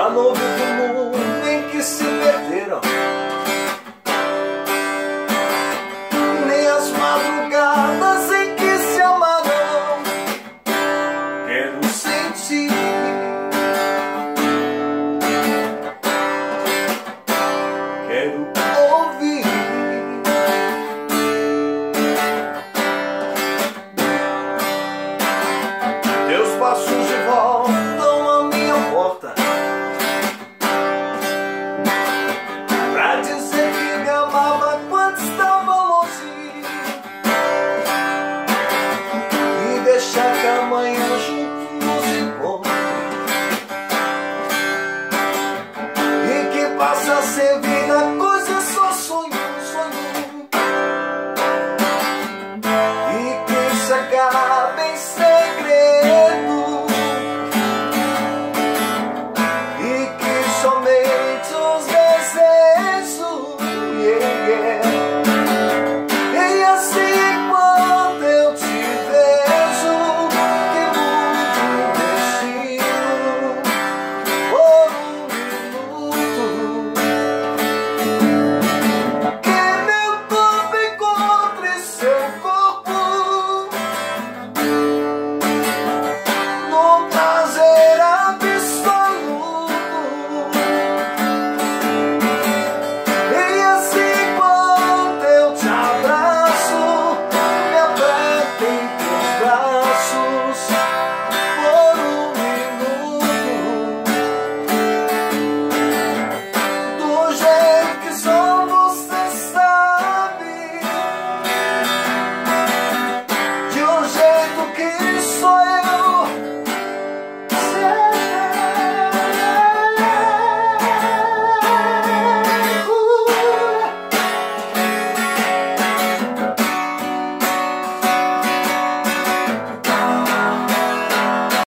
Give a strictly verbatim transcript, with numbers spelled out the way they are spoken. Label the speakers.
Speaker 1: Já não vivo no mundo em que se perderam, nem as madrugadas em que se amaram. Quero sentir, quero ouvir teus passos de volta à minha porta, pra dizer que me amava quando estava longe, e deixar que amanhã juntos nos encontre, e que passa a ser